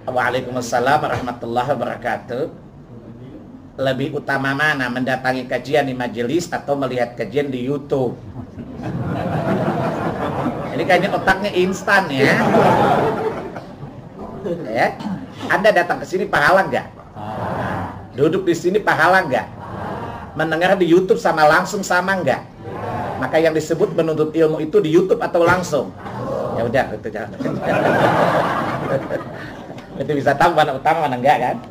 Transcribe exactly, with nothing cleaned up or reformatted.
Waalaikumsalam warahmatullahi wabarakatuh. Lebih utama mana, mendatangi kajian di majelis atau melihat kajian di YouTube? Ini kayaknya otaknya instan ya. Ya, Anda datang ke sini pahala nggak? Duduk di sini pahala nggak? Mendengar di YouTube sama langsung sama nggak? Maka yang disebut menuntut ilmu itu di YouTube atau langsung? Ya udah, itu jangan. Itu bisa tahu mana utama mana enggak kan?